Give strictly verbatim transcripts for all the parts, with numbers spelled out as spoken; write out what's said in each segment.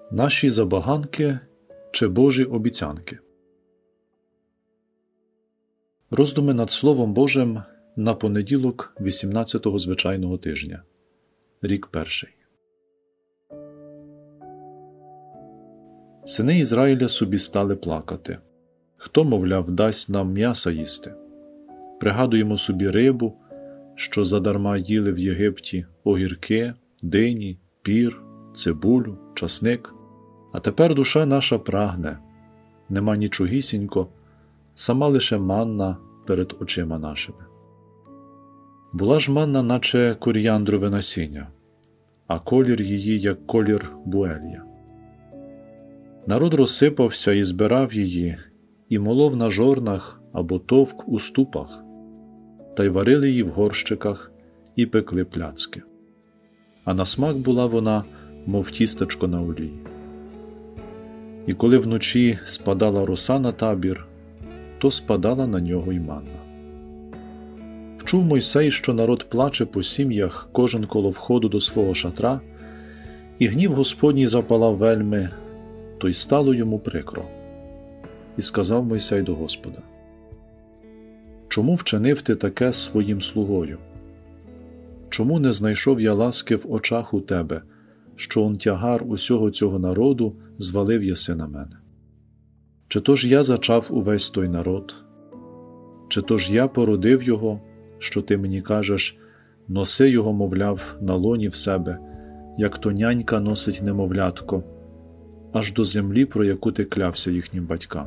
Наші забаганки чи Божі обіцянки? Роздуми над Словом Божим на понеділок вісімнадцятого звичайного тижня. Рік перший. Сини Ізраїля собі стали плакати. Хто, мовляв, дасть нам м'яса їсти? Пригадуємо собі рибу, що задарма їли в Єгипті, огірки, дині, пір, цибулю, часник. А тепер душа наша прагне, нема нічогісінько, сама лише манна перед очима нашими. Була ж манна, наче коріандрове насіння, а колір її, як колір буелія. Народ розсипався і збирав її, і молов на жорнах або товк у ступах, та й варили її в горщиках і пекли пляцки. А на смак була вона, мов тістечко на олії. І коли вночі спадала роса на табір, то спадала на нього й манна. Вчув Мойсей, що народ плаче по сім'ях, кожен коло входу до свого шатра, і гнів Господній запалав вельми, то й стало йому прикро. І сказав Мойсей до Господа: «Чому вчинив ти таке з своїм слугою? Чому не знайшов я ласки в очах у тебе, що он тягар усього цього народу звалив єси на мене? Чи то ж я зачав увесь той народ? Чи то ж я породив його, що ти мені кажеш, носи його, мовляв, на лоні в себе, як то нянька носить немовлятко, аж до землі, про яку ти клявся їхнім батькам?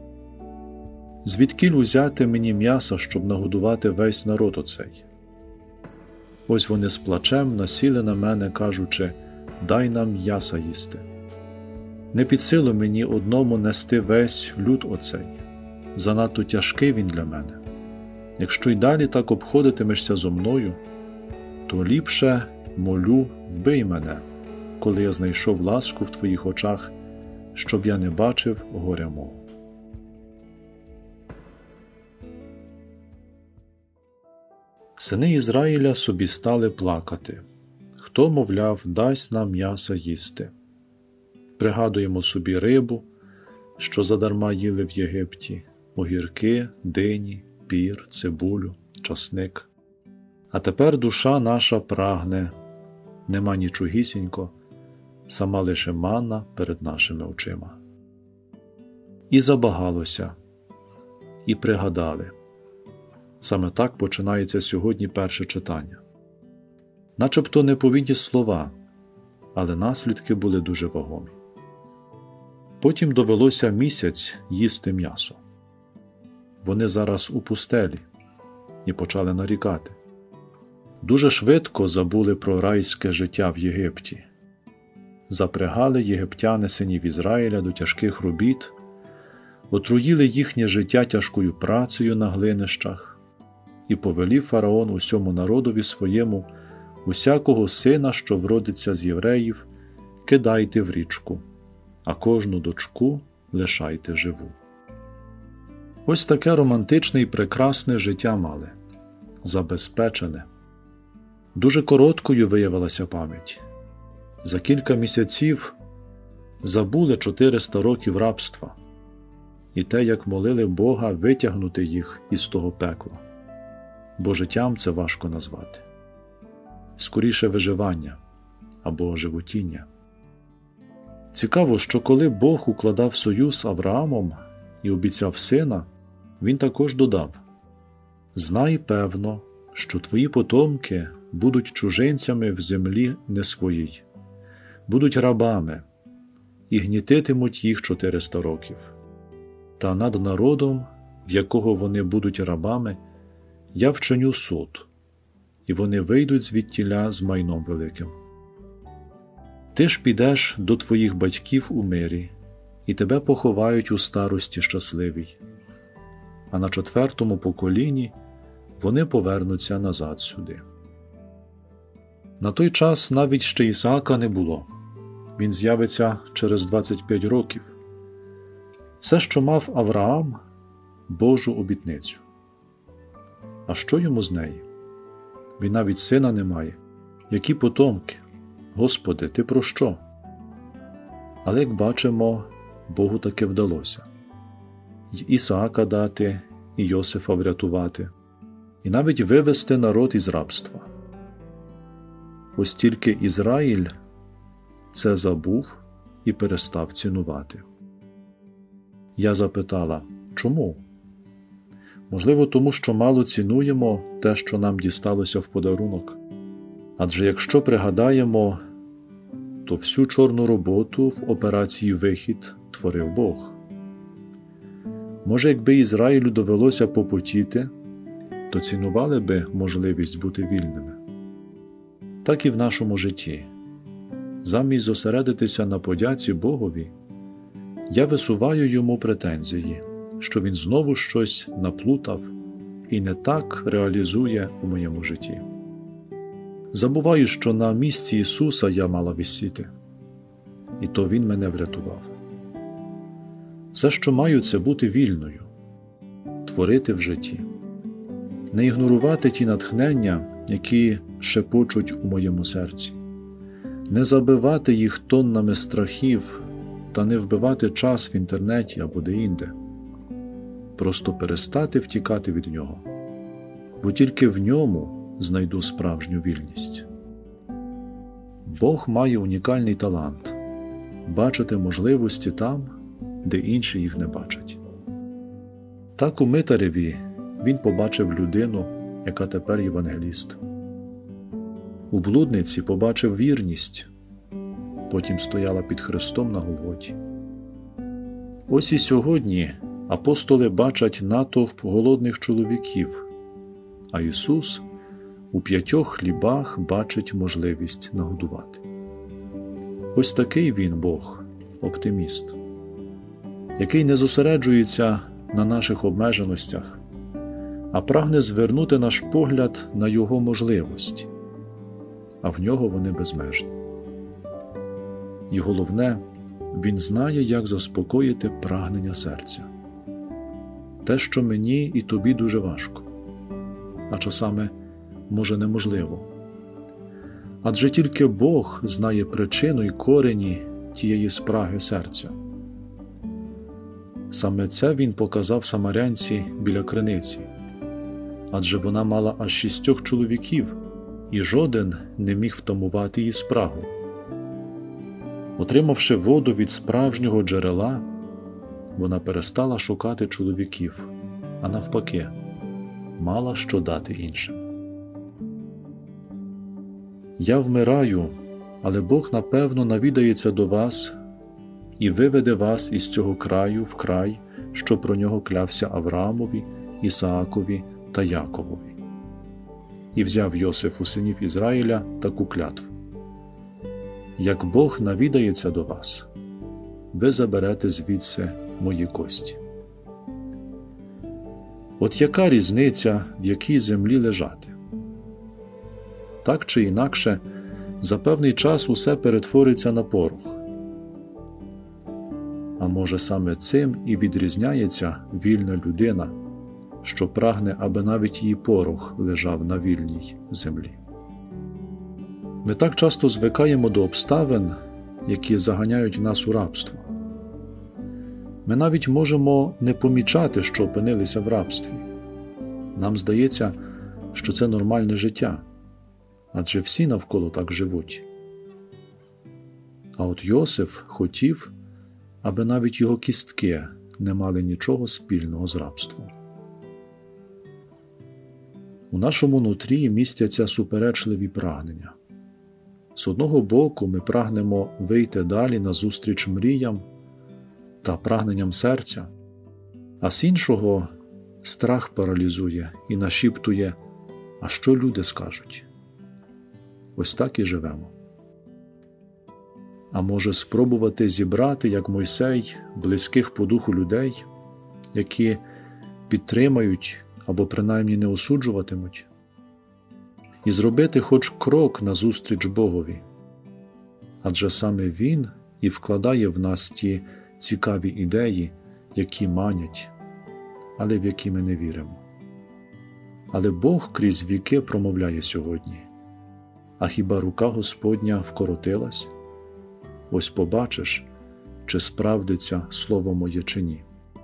Звідкіль узяти мені м'яса, щоб нагодувати весь народ оцей? Ось вони з плачем насіли на мене, кажучи: дай нам м'яса їсти. Не під силу мені одному нести весь люд оцей, занадто тяжкий він для мене. Якщо й далі так обходитимешся зо мною, то ліпше, молю, вбий мене, коли я знайшов ласку в твоїх очах, щоб я не бачив горя мого». Сини Ізраїля собі стали плакати. Хто, мовляв, дасть нам м'яса їсти? Пригадуємо собі рибу, що задарма їли в Єгипті, огірки, дині, пір, цибулю, часник. А тепер душа наша прагне, нема нічогісінько, сама лише манна перед нашими очима. І забагалося, і пригадали. Саме так починається сьогодні перше читання. Начебто неповідні слова, але наслідки були дуже вагомі. Потім довелося місяць їсти м'ясо. Вони зараз у пустелі і почали нарікати. Дуже швидко забули про райське життя в Єгипті. Запрягали єгиптяни синів Ізраїля до тяжких робіт, отруїли їхнє життя тяжкою працею на глинищах, і повелів фараон усьому народові своєму: усякого сина, що вродиться з євреїв, кидайте в річку, а кожну дочку лишайте живу. Ось таке романтичне і прекрасне життя мали, забезпечене. Дуже короткою виявилася пам'ять. За кілька місяців забули чотириста років рабства і те, як молили Бога витягнути їх із того пекла. Бо життям це важко назвати. Скоріше виживання або животіння. Цікаво, що коли Бог укладав союз з Авраамом і обіцяв сина, він також додав: «Знай певно, що твої потомки будуть чужинцями в землі не своїй, будуть рабами і гнітитимуть їх чотириста років. Та над народом, в якого вони будуть рабами, я вчиню суд, і вони вийдуть звідтіля з майном великим. Ти ж підеш до твоїх батьків у мирі, і тебе поховають у старості щасливій, а на четвертому поколінні вони повернуться назад сюди». На той час навіть ще Ісаака не було. Він з'явиться через двадцять п'ять років. Все, що мав Авраам – Божу обітницю. А що йому з неї? Він навіть сина не має. Які потомки? Господи, ти про що? Але, як бачимо, Богу таки вдалося й Ісаака дати, і Йосифа врятувати, і навіть вивести народ із рабства. Ось тільки Ізраїль це забув і перестав цінувати. Я запитала, чому? Можливо, тому що мало цінуємо те, що нам дісталося в подарунок. Адже якщо пригадаємо, то всю чорну роботу в операції «Вихід» творив Бог. Може, якби Ізраїлю довелося попотіти, то цінували би можливість бути вільними. Так і в нашому житті. Замість зосередитися на подяці Богові, я висуваю йому претензії, що він знову щось наплутав і не так реалізує у моєму житті. Забуваю, що на місці Ісуса я мала висіти, і то Він мене врятував. Все, що маю, це бути вільною, творити в житті, не ігнорувати ті натхнення, які шепочуть у моєму серці, не забивати їх тоннами страхів та не вбивати час в інтернеті або де-інде. Просто перестати втікати від нього, бо тільки в ньому знайду справжню вільність. Бог має унікальний талант – бачити можливості там, де інші їх не бачать. Так у Митареві він побачив людину, яка тепер євангеліст. У блудниці побачив вірність, потім стояла під Христом на Голготі. Ось і сьогодні апостоли бачать натовп голодних чоловіків, а Ісус у п'ятьох хлібах бачить можливість нагодувати. Ось такий Він Бог, оптиміст, який не зосереджується на наших обмеженостях, а прагне звернути наш погляд на Його можливості, а в Нього вони безмежні. І головне, Він знає, як заспокоїти прагнення серця. Те, що мені і тобі дуже важко, а часами, може, неможливо. Адже тільки Бог знає причину й корені тієї спраги серця. Саме це Він показав самарянці біля криниці, адже вона мала аж шістьох чоловіків, і жоден не міг втамувати її спрагу. Отримавши воду від справжнього джерела, вона перестала шукати чоловіків, а навпаки, мала що дати іншим. Я вмираю, але Бог, напевно, навідається до вас і виведе вас із цього краю в край, що про нього клявся Авраамові, Ісаакові та Яковові. І взяв Йосиф у синів Ізраїля таку клятву: як Бог навідається до вас, ви заберете звідси мої кості. От яка різниця, в якій землі лежати? Так чи інакше, за певний час усе перетвориться на порох. А може, саме цим і відрізняється вільна людина, що прагне, аби навіть її порох лежав на вільній землі. Ми так часто звикаємо до обставин, які заганяють нас у рабство. Ми навіть можемо не помічати, що опинилися в рабстві. Нам здається, що це нормальне життя, адже всі навколо так живуть. А от Йосиф хотів, аби навіть його кістки не мали нічого спільного з рабством. У нашому нутрі містяться суперечливі прагнення. З одного боку, ми прагнемо вийти далі назустріч мріям та прагненням серця, а з іншого страх паралізує і нашіптує: а що люди скажуть? Ось так і живемо. А може спробувати зібрати, як Мойсей, близьких по духу людей, які підтримають або принаймні не осуджуватимуть, і зробити хоч крок назустріч Богові, адже саме Він і вкладає в нас ті цікаві ідеї, які манять, але в які ми не віримо. Але Бог крізь віки промовляє сьогодні: а хіба рука Господня вкоротилась? Ось побачиш, чи справдиться слово моє чи ні.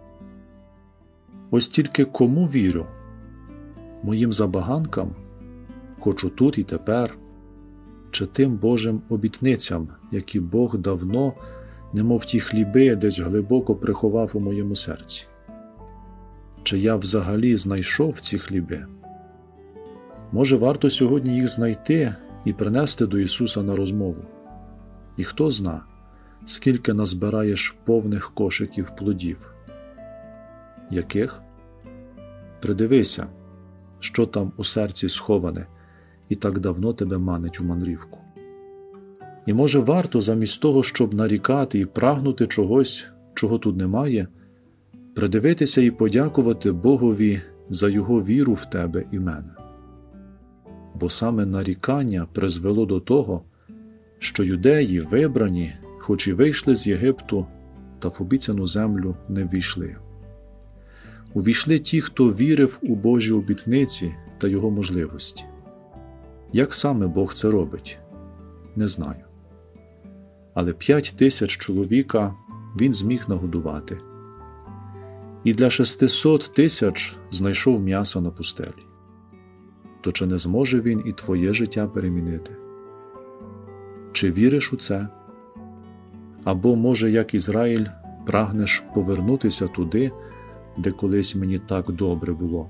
Ось тільки кому вірю? Моїм забаганкам, хочу тут і тепер, чи тим Божим обітницям, які Бог давно, немов ті хліби, десь глибоко приховав у моєму серці? Чи я взагалі знайшов ці хліби? Може, варто сьогодні їх знайти і принести до Ісуса на розмову? І хто зна, скільки назбираєш повних кошиків плодів? Яких? Придивися, що там у серці сховане і так давно тебе манить у мандрівку. І може варто замість того, щоб нарікати і прагнути чогось, чого тут немає, придивитися і подякувати Богові за Його віру в тебе і мене. Бо саме нарікання призвело до того, що юдеї, вибрані, хоч і вийшли з Єгипту, та в обіцяну землю не ввійшли. Увійшли ті, хто вірив у Божі обітниці та Його можливості. Як саме Бог це робить? Не знаю. Але п'ять тисяч чоловіка Він зміг нагодувати. І для шестисот тисяч знайшов м'ясо на пустелі. То чи не зможе Він і твоє життя перемінити? Чи віриш у це? Або, може, як Ізраїль, прагнеш повернутися туди, де колись мені так добре було?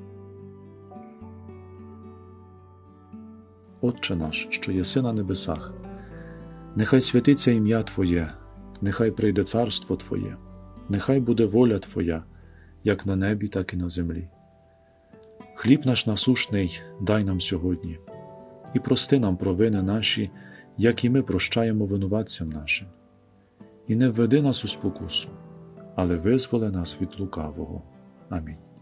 Отче наш, що єси на небесах, нехай святиться ім'я Твоє, нехай прийде царство Твоє, нехай буде воля Твоя, як на небі, так і на землі. Хліб наш насушний дай нам сьогодні, і прости нам провини наші, як і ми прощаємо винуватцям нашим. І не введи нас у спокусу, але визволи нас від лукавого. Амінь.